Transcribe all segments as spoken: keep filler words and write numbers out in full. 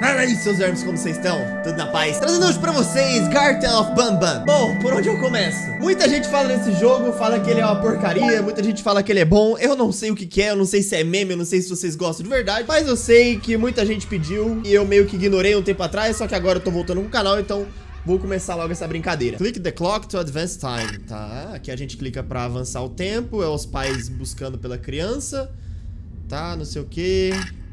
Fala aí, seus vermes, como vocês estão? Tudo na paz? Trazendo hoje pra vocês Garten of Banban. Bom, por onde eu começo? Muita gente fala desse jogo, fala que ele é uma porcaria, muita gente fala que ele é bom. Eu não sei o que que é, eu não sei se é meme, eu não sei se vocês gostam de verdade, mas eu sei que muita gente pediu e eu meio que ignorei um tempo atrás, só que agora eu tô voltando com o canal, então vou começar logo essa brincadeira. Click the clock to advance time, tá? Aqui a gente clica pra avançar o tempo, é os pais buscando pela criança, tá? Não sei o que.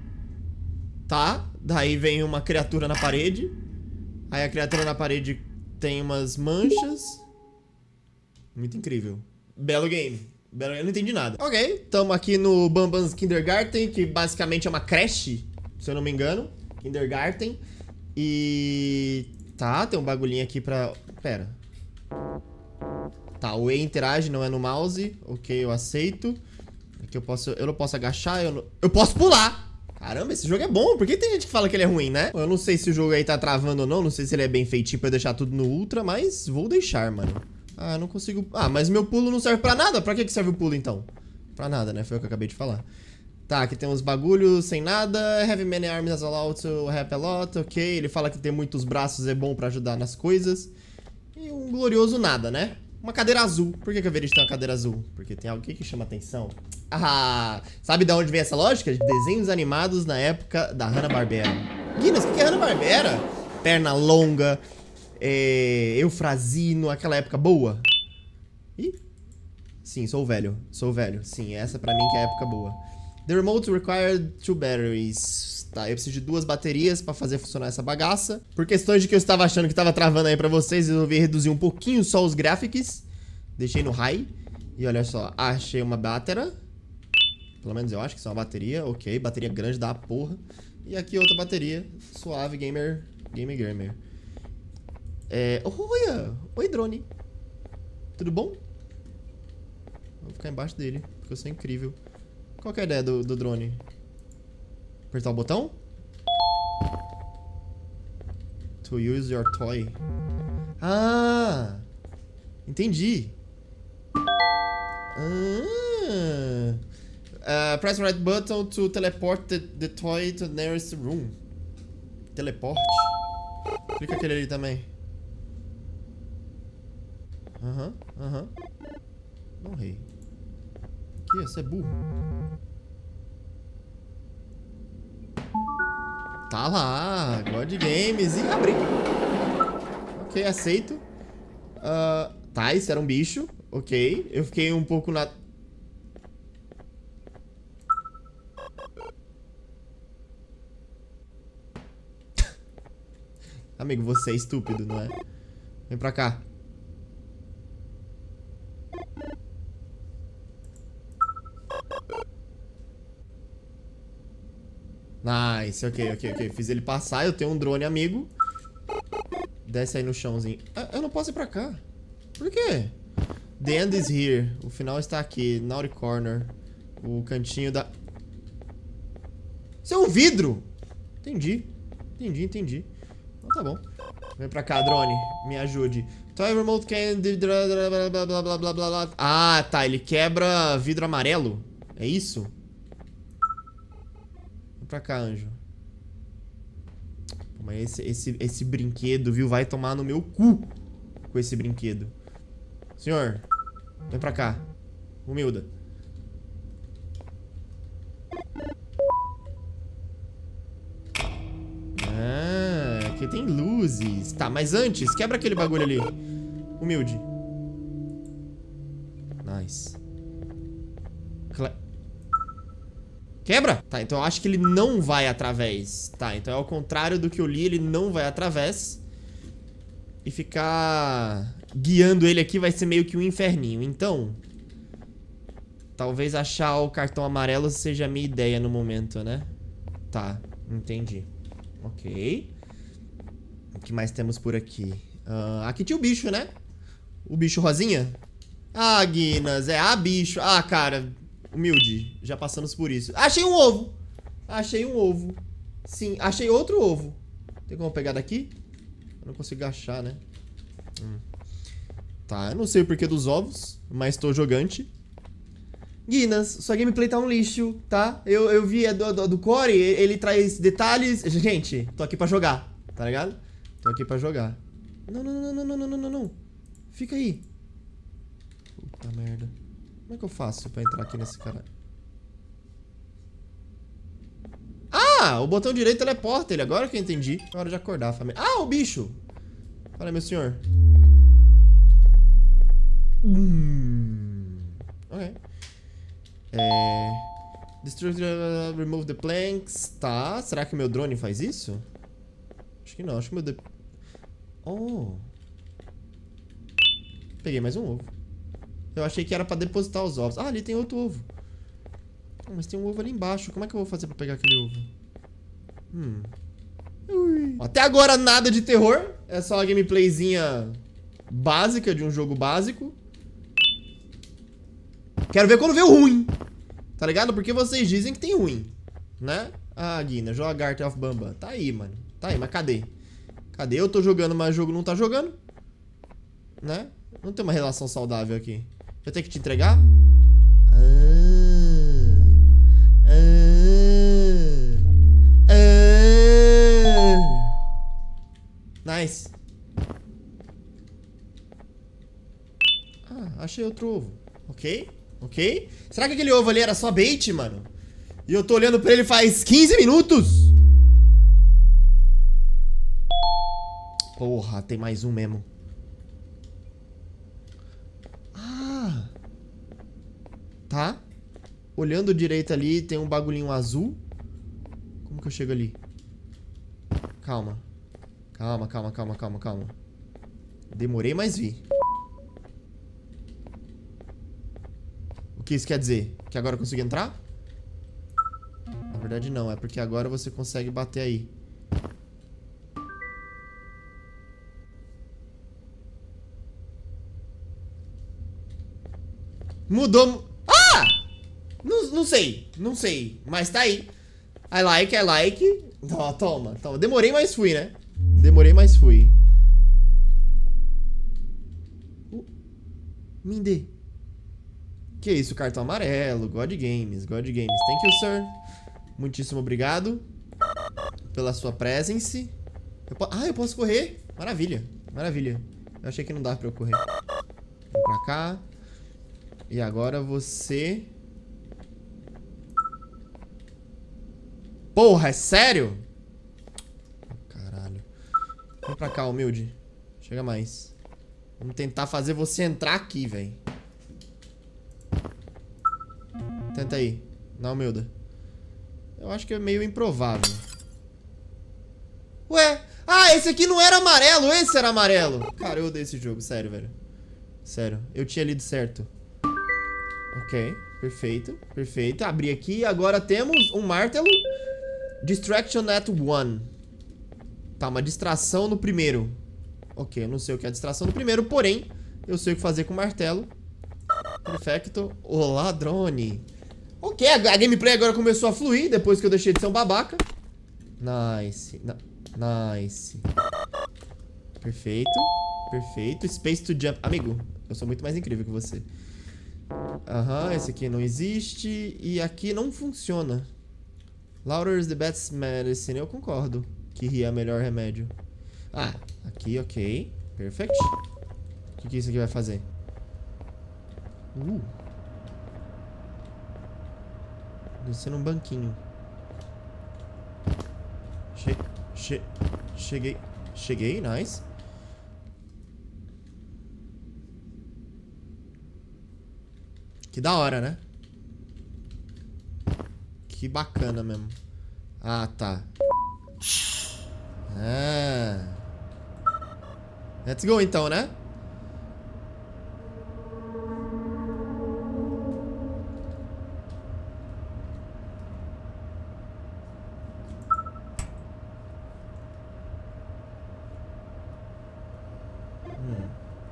Tá, daí vem uma criatura na parede. Aí a criatura na parede tem umas manchas. Muito incrível. Belo game. Belo... Eu não entendi nada. Ok, estamos aqui no Banban's Kindergarten, que basicamente é uma creche, se eu não me engano. Kindergarten. E... tá, tem um bagulhinho aqui pra... Pera. Tá, o E interage, não é no mouse. Ok, eu aceito. Aqui eu posso... Eu não posso agachar, eu não... Eu posso pular! Caramba, esse jogo é bom. Por que tem gente que fala que ele é ruim, né? Eu não sei se o jogo aí tá travando ou não. Não sei se ele é bem feitinho pra eu deixar tudo no ultra, mas vou deixar, mano. Ah, eu não consigo... Ah, mas meu pulo não serve pra nada. Pra que que serve o pulo, então? Pra nada, né? Foi o que eu acabei de falar. Tá, aqui tem uns bagulhos sem nada. Have many arms as allowed to help a lot. Ok, ele fala que ter muitos braços é bom pra ajudar nas coisas. E um glorioso nada, né? Uma cadeira azul. Por que que eu vejo tem uma cadeira azul? Porque tem algo aqui que chama atenção. Ah, sabe de onde vem essa lógica? De desenhos animados na época da Hanna-Barbera. Guinness, o que é Hanna-Barbera? Perna longa, é, Eufrazino, aquela época boa. Ih, sim, sou velho, sou velho. Sim, essa pra mim que é a época boa. The remote required two batteries. Tá, eu preciso de duas baterias pra fazer funcionar essa bagaça. Por questões de que eu estava achando que estava travando aí pra vocês, eu resolvi reduzir um pouquinho só os graphics. Deixei no high. E olha só, achei uma bateria. Pelo menos eu acho que isso é uma bateria. Ok, bateria grande da porra. E aqui outra bateria. Suave, gamer. Gamer, gamer. É... Olha! Oi, drone. Tudo bom? Vou ficar embaixo dele, porque eu sou incrível. Qual que é a ideia do, do drone? Apertar o botão? To use your toy. Ah! Entendi. Ah. Uh, press right button to teleport the, the toy to the nearest room. Teleporte. Clica aquele ali também. Aham, uh aham. -huh, uh -huh. Não, rei. Que? Você é burro. Tá lá. God Games. E abri. Ok, aceito. Uh, tá, isso era um bicho. Ok. Eu fiquei um pouco na... Amigo, você é estúpido, não é? Vem pra cá. Nice, ok, ok, ok. Fiz ele passar, eu tenho um drone amigo. Desce aí no chãozinho. Ah, eu não posso ir pra cá. Por quê? The end is here. O final está aqui. Naughty Corner. O cantinho da... Isso é um vidro! Entendi. Entendi, entendi. Então tá bom. Vem pra cá, drone. Me ajude. Toy remote can... Blá, blá, blá, blá, blá. Ah, tá. Ele quebra vidro amarelo. É isso? Vem pra cá, anjo. Pô, mas esse, esse, esse brinquedo, viu? Vai tomar no meu cu com esse brinquedo. Senhor, vem pra cá. Humilda. Ah, aqui tem luzes. Tá, mas antes, quebra aquele bagulho ali. Humilde. Nice. Cle... Quebra? Tá, então eu acho que ele não vai através. Tá, então é ao contrário do que eu li, ele não vai através. E ficar guiando ele aqui vai ser meio que um inferninho. Então, talvez achar o cartão amarelo seja a minha ideia no momento, né? Tá, entendi. Ok. O que mais temos por aqui? Uh, aqui tinha o bicho, né? O bicho rosinha. Ah, Guinness, é a bicho. Ah, cara, humilde. Já passamos por isso. Achei um ovo. Achei um ovo. Sim, achei outro ovo. Tem como pegar daqui? Eu não consigo achar, né? Hum. Tá, eu não sei o porquê dos ovos, mas tô jogante. Guinness, sua gameplay tá um lixo, tá? Eu, eu vi a do, do, do Corey, ele traz detalhes... Gente, tô aqui pra jogar, tá ligado? Tô aqui pra jogar. Não, não, não, não, não, não, não, não, não. Fica aí. Puta merda. Como é que eu faço pra entrar aqui nesse cara? Ah, o botão direito teleporta ele. Agora que eu entendi. É hora de acordar, família. Ah, o bicho. Fala, meu senhor. Hum. Ok. É... Destruct, uh, remove the planks. Tá. Será que o meu drone faz isso? Acho que não. Acho que o meu... De... Oh. Peguei mais um ovo. Eu achei que era pra depositar os ovos. Ah, ali tem outro ovo. Oh, mas tem um ovo ali embaixo. Como é que eu vou fazer pra pegar aquele ovo? Hum. Ui. Até agora nada de terror. É só uma gameplayzinha básica de um jogo básico. Quero ver quando vê o ruim. Tá ligado? Porque vocês dizem que tem ruim, né? Ah, Guina, joga Garten of Banban. Tá aí, mano. Tá aí, mas cadê? Cadê? Eu tô jogando, mas o jogo não tá jogando. Né? Não tem uma relação saudável aqui. Eu tenho que te entregar? Ah, ah, ah. Nice. Ah, achei outro ovo. Ok, ok. Será que aquele ovo ali era só bait, mano? E eu tô olhando pra ele faz quinze minutos? Porra, tem mais um mesmo. Ah. Tá. Olhando direito ali, tem um bagulhinho azul. Como que eu chego ali? Calma. Calma, calma, calma, calma, calma. Demorei, mas vi. O que isso quer dizer? Que agora eu consigo entrar? Na verdade não, é porque agora você consegue bater aí. Mudou... Ah! Não, não sei, não sei, mas tá aí. I like, I like. Ó, toma, toma. Demorei, mas fui, né? Demorei, mas fui. Uh, Minde. Que isso, cartão amarelo. God Games, God Games. Thank you, sir. Muitíssimo obrigado pela sua presence. Eu po... Ah, eu posso correr? Maravilha, maravilha. Eu achei que não dava pra eu correr. Vem pra cá. E agora você... Porra, é sério? Caralho. Vem pra cá, humilde. Chega mais. Vamos tentar fazer você entrar aqui, velho. Tenta aí. Na humilda. Eu acho que é meio improvável. Ué? Ah, esse aqui não era amarelo. Esse era amarelo. Cara, eu odeio esse jogo. Sério, velho. Sério. Eu tinha lido certo. Ok. Perfeito. Perfeito. Abri aqui. Agora temos um martelo. Distraction at one. Tá, uma distração no primeiro. Ok, eu não sei o que é distração no primeiro, porém, eu sei o que fazer com o martelo. Perfeito. Olá, drone. Ok, a gameplay agora começou a fluir depois que eu deixei de ser um babaca. Nice. Nice. Perfeito. Perfeito. Space to jump. Amigo, eu sou muito mais incrível que você. Aham, esse aqui não existe. E aqui não funciona. Louder is the best medicine. Eu concordo que rir é o melhor remédio. Ah, aqui, ok. Perfect. O que, que isso aqui vai fazer? Uh. Descer num banquinho. Che che cheguei. Cheguei, nice. Que da hora, né? Que bacana mesmo. Ah, tá. Ah. Let's go então, né? Hum.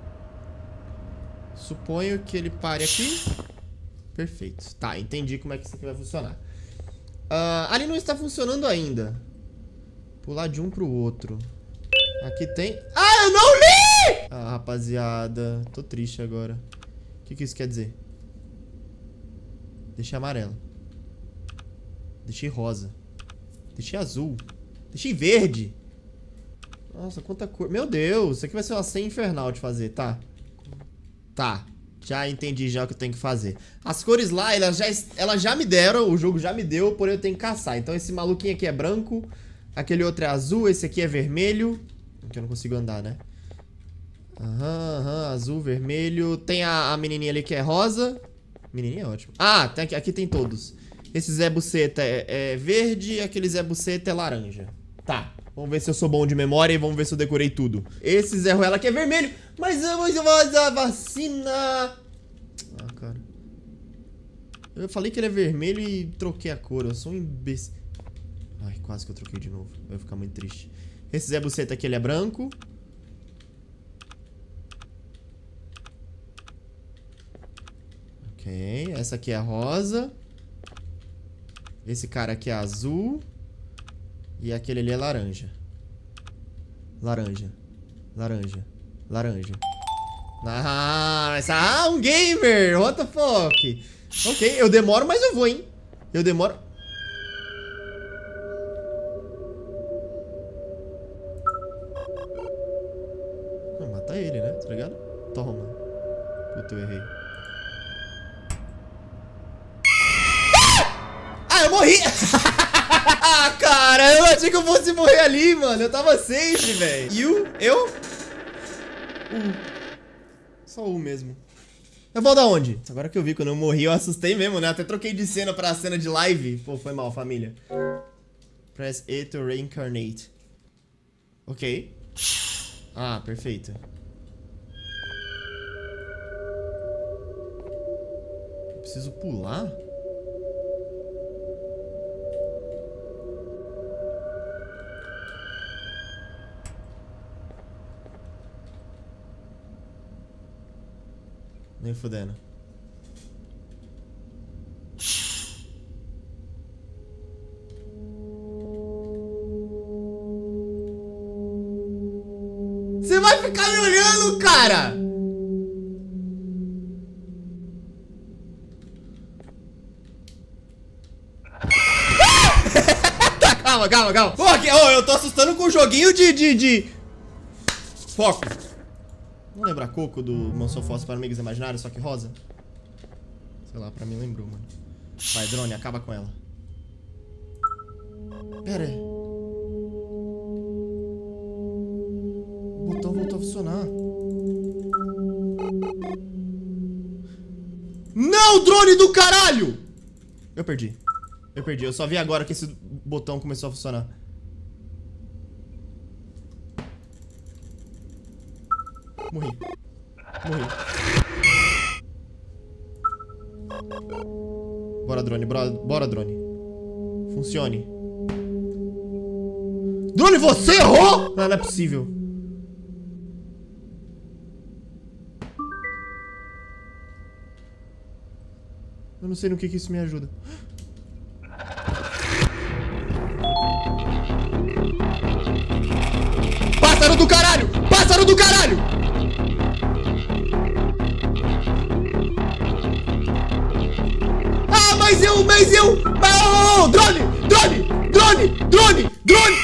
Suponho que ele pare aqui. Perfeito. Tá, entendi como é que isso aqui vai funcionar. Uh, ali não está funcionando ainda. Pular de um pro outro. Aqui tem... Ah, eu não li! Ah, rapaziada. Tô triste agora. O que, que isso quer dizer? Deixei amarelo. Deixei rosa. Deixei azul. Deixei verde. Nossa, quanta cor. Meu Deus, isso aqui vai ser uma senha infernal de fazer, tá? Tá. Já entendi já o que eu tenho que fazer. As cores lá, elas já, elas já me deram, o jogo já me deu, porém eu tenho que caçar. Então esse maluquinho aqui é branco, aquele outro é azul, esse aqui é vermelho. Aqui eu não consigo andar, né? Aham, aham, azul, vermelho. Tem a, a menininha ali que é rosa. Menininha é ótimo. Ah, tem aqui, aqui tem todos. Esse Zé Buceta é, é verde e aquele Zé Buceta é laranja. Tá, vamos ver se eu sou bom de memória e vamos ver se eu decorei tudo. Esse Zé Ruela aqui é vermelho. Mas eu vou fazer a vacina. Ah, cara. Eu falei que ele é vermelho e troquei a cor. Eu sou um imbecil. Ai, quase que eu troquei de novo. Eu vou ficar muito triste. Esse Zé Buceta aqui, ele é branco. Ok, essa aqui é rosa. Esse cara aqui é azul. E aquele ali é laranja. Laranja. Laranja. Laranja. Ah, ah, um gamer! What the fuck? Ok, eu demoro, mas eu vou, hein? Eu demoro... Vou matar ele, né? Tá ligado? Toma. Puta, eu errei. Ah, eu morri! Ah, cara, eu achei que eu fosse morrer ali, mano. Eu tava safe, velho. E o... Eu? Uh. Só o mesmo. Eu vou da onde? Agora que eu vi quando eu morri, eu assustei mesmo, né? Até troquei de cena pra cena de live. Pô, foi mal, família. Press E to reincarnate. Ok. Ah, perfeito. Eu preciso pular? Nem fudendo. Você vai ficar me olhando, cara? Tá, calma, calma, calma. Pô, aqui, oh, eu tô assustando com o joguinho de, de, de... Foco. Não lembra Coco do Mansão Fossa para Amigos Imaginários, só que rosa? Sei lá, pra mim lembrou, mano. Vai, drone, acaba com ela. Pera aí. O botão voltou a funcionar. Não, drone do caralho! Eu perdi. Eu perdi. Eu só vi agora que esse botão começou a funcionar. Morri. Morri. Bora, drone. Bora, bora, drone. Funcione. Drone, você errou? Não, não é possível. Eu não sei no que que isso me ajuda. Pássaro do caralho! Pássaro do caralho! Ah, mas eu, mas eu... Mas, oh, oh, drone! Drone! Drone! Drone! Drone!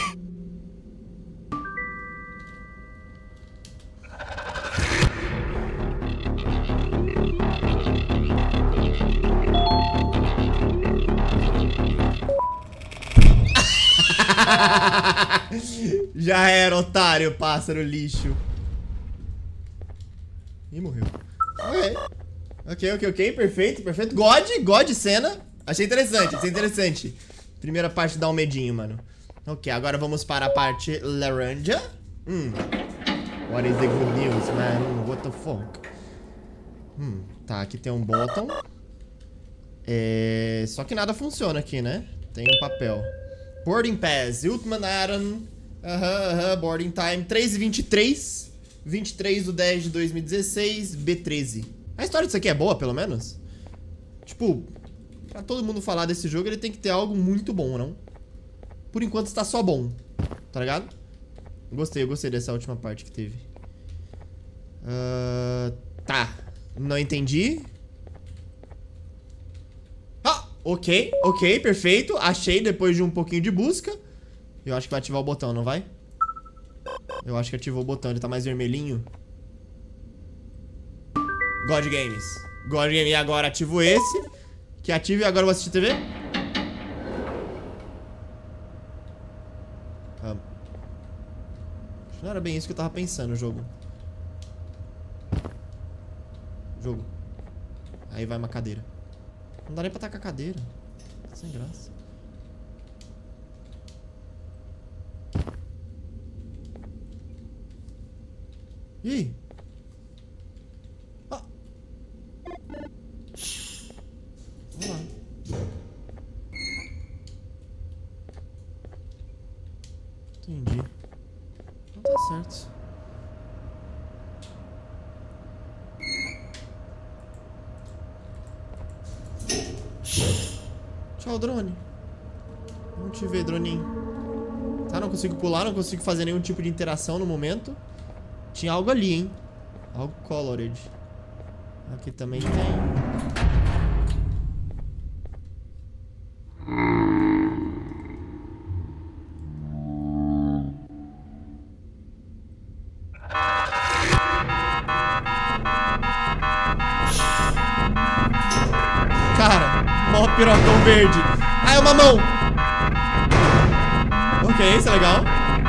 Já era, otário, pássaro lixo. Ih, morreu. Ok. Ok, ok, ok, perfeito, perfeito. God, God cena. Achei interessante, achei interessante. Primeira parte dá um medinho, mano. Ok, agora vamos para a parte laranja. Hum. What is the good news, man? What the fuck? Hum, tá, aqui tem um bottom. É... Só que nada funciona aqui, né? Tem um papel. Boarding Pass, Ultimate Addon. Aham, aham, boarding time. três e vinte e três. vinte e três do dez de dois mil e dezesseis. B treze. A história disso aqui é boa, pelo menos? Tipo, pra todo mundo falar desse jogo, ele tem que ter algo muito bom, não? Por enquanto está só bom. Tá ligado? Gostei, eu gostei dessa última parte que teve. Uh, tá. Não entendi. Ok, ok, perfeito. Achei depois de um pouquinho de busca. Eu acho que vai ativar o botão, não vai? Eu acho que ativou o botão, ele tá mais vermelhinho. God Games. God Games, e agora ativo esse. Que ative e agora eu vou assistir T V. Ah. Não era bem isso que eu tava pensando, o jogo. Jogo. Aí vai uma cadeira. Não dá nem pra tacar a cadeira. Sem graça. E aí? Ah. Vamos lá. Entendi. Não tá certo. Tchau, drone. Não te ver, droninho. Tá, não consigo pular, não consigo fazer nenhum tipo de interação no momento. Tinha algo ali, hein? Algo colored. Aqui também tem. Cara, mó pirocão verde. Ah, é uma mão. Ok, isso é legal.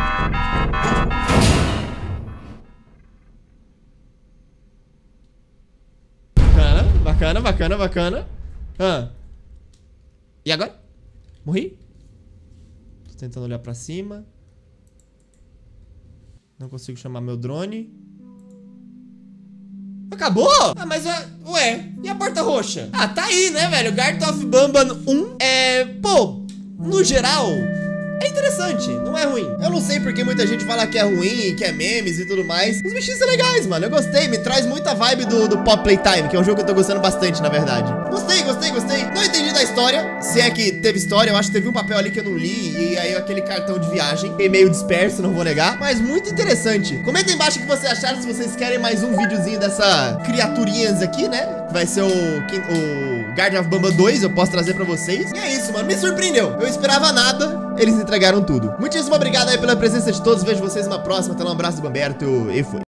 Bacana, bacana, bacana. Ah. E agora? Morri? Tô tentando olhar pra cima. Não consigo chamar meu drone. Acabou? Ah, mas... Ué, e a porta roxa? Ah, tá aí, né, velho? Garten of Banban um é... Pô, no geral... É interessante, não é ruim. Eu não sei porque muita gente fala que é ruim, que é memes e tudo mais. Os bichinhos são legais, mano. Eu gostei, me traz muita vibe do, do Pop Playtime, que é um jogo que eu tô gostando bastante, na verdade. Gostei, gostei, gostei. Não entendi da história. Se é que teve história, eu acho que teve um papel ali que eu não li. E aí aquele cartão de viagem. Fiquei meio disperso, não vou negar. Mas muito interessante. Comenta aí embaixo o que vocês acharam, se vocês querem mais um videozinho dessa criaturinhas aqui, né? Vai ser o, o Garten of Banban dois, eu posso trazer pra vocês. E é isso, mano. Me surpreendeu. Eu esperava nada. Eles entregaram tudo. Muitíssimo obrigado aí pela presença de todos. Vejo vocês numa próxima. Até um abraço do Bamberto e fui.